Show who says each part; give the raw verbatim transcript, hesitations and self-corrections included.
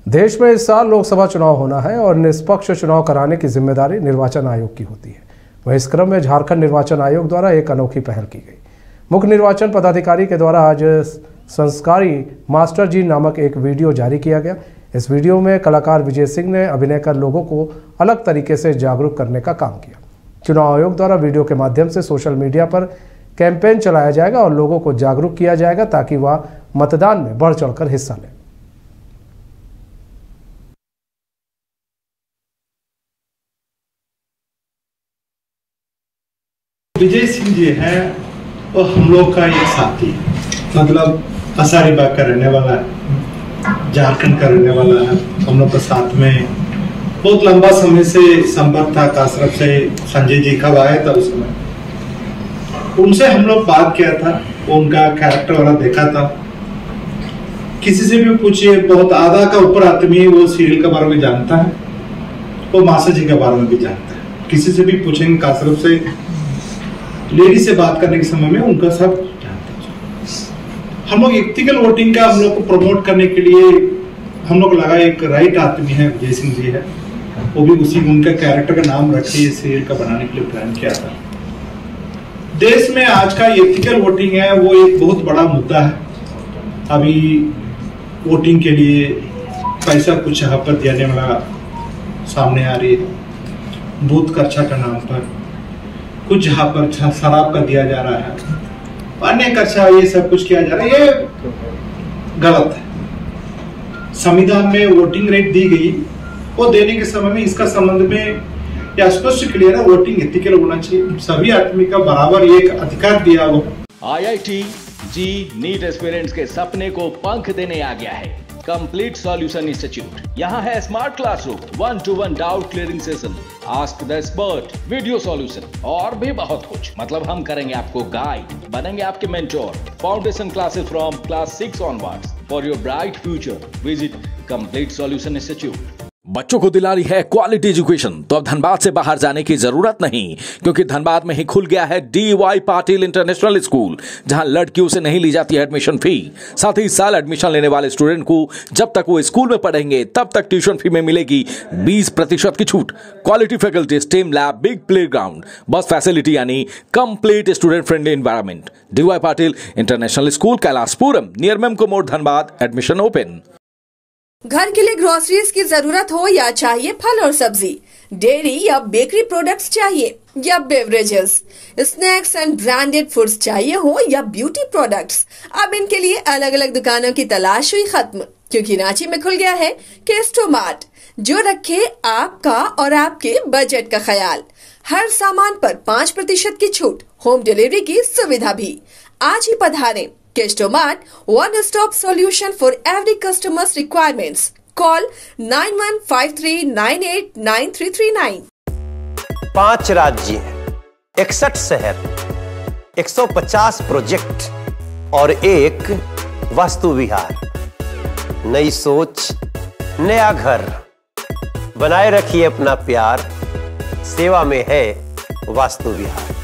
Speaker 1: देश में इस साल लोकसभा चुनाव होना है और निष्पक्ष चुनाव कराने की जिम्मेदारी निर्वाचन आयोग की होती है। वहीं इस क्रम में झारखंड निर्वाचन आयोग द्वारा एक अनोखी पहल की गई। मुख्य निर्वाचन पदाधिकारी के द्वारा आज संस्कारी मास्टर जी नामक एक वीडियो जारी किया गया। इस वीडियो में कलाकार विजय सिंह ने अभिनय कर लोगों को अलग तरीके से जागरूक करने का काम किया। चुनाव आयोग द्वारा वीडियो के माध्यम से सोशल मीडिया पर कैंपेन चलाया जाएगा और लोगों को जागरूक किया जाएगा ताकि वह मतदान में बढ़ चढ़कर हिस्सा लें।
Speaker 2: विजय सिंह जी हैं वो हम लोग का एक साथी, मतलब हजारीबाग का रहने वाला है, झारखंड का रहने वाला है। हम लोग के साथ में बहुत लंबा समय से संपर्क था। कासरत से संजय जी कब आए था उस समय उनसे हम लोग बात किया था, वो उनका कैरेक्टर वाला देखा था। किसी से भी पूछिए, बहुत आधा का ऊपर आदमी वो सीरियल के बारे में जानता है, वो मासा जी के बारे में भी जानता है। किसी से भी पूछेंगे कासरत से लेडी से बात करने के समय में उनका सब जानता है। हम लोग एथिकल वोटिंग का हम लोग को प्रमोट करने के लिए हम लोग लगा एक राइट आदमी है विजय सिंह जी है, वो भी उसी उनका कैरेक्टर का नाम रखे ये सीरियल का बनाने के लिए प्लान किया था। देश में आज का एथिकल वोटिंग है वो एक बहुत बड़ा मुद्दा है। अभी वोटिंग के लिए पैसा कुछ यहाँ पर देने वाला सामने आ रही है, बूथ खर्चा का नाम पर कुछ यहाँ पर शराब का दिया जा रहा है, अन्य खर्चा ये सब कुछ किया जा रहा है, ये गलत है। संविधान में वोटिंग राइट दी गई, वो देने के समय में इसका संबंध में या स्पष्ट क्लियर है, वोटिंग एथिकल होना चाहिए, सभी आदमी का बराबर एक अधिकार दिया हो।
Speaker 3: I I T JEE NEET aspirants के सपने को पंख देने आ गया है कंप्लीट सॉल्यूशन इंस्टीट्यूट। यहाँ है smart classroom, one to one doubt clearing session, ask the expert, video solution और भी बहुत कुछ। मतलब हम करेंगे आपको गाइड, बनेंगे आपके mentor. Foundation classes from class six onwards for your bright future. Visit complete solution institute.
Speaker 4: बच्चों को दिला रही है क्वालिटी एजुकेशन, तो अब धनबाद से बाहर जाने की जरूरत नहीं, क्योंकि धनबाद में ही खुल गया है D Y Patil international school, जहां लड़कियों से नहीं ली जाती है एडमिशन फी। साथ ही इस साल एडमिशन लेने वाले स्टूडेंट को जब तक वो स्कूल में पढ़ेंगे तब तक ट्यूशन फी में मिलेगी बीस प्रतिशत की छूट। Quality faculty, STEM lab, big play ground, bus facility यानी complete student friendly environment. D Y Patil international school, Kailashpuram, near Memco मोड़, धनबाद। Admission open.
Speaker 5: घर के लिए ग्रोसरीज की जरूरत हो या चाहिए फल और सब्जी, डेयरी या बेकरी प्रोडक्ट्स चाहिए या beverages, snacks and branded foods चाहिए हो या ब्यूटी प्रोडक्ट्स, अब इनके लिए अलग अलग दुकानों की तलाश हुई खत्म, क्योंकि रांची में खुल गया है केस्टो मार्ट, जो रखे आपका और आपके बजट का ख्याल। हर सामान पर पाँच प्रतिशत की छूट, होम डिलीवरी की सुविधा भी। आज ही पधारें। Kesto Mart, one-stop solution for every customer's requirements. Call nine one five three nine eight nine three three nine.
Speaker 6: पांच राज्य, इकसठ शहर, एक सौ पचास प्रोजेक्ट और एक वास्तु विहार। नई सोच, नया घर। बनाए रखिए अपना प्यार, सेवा में है वास्तु विहार।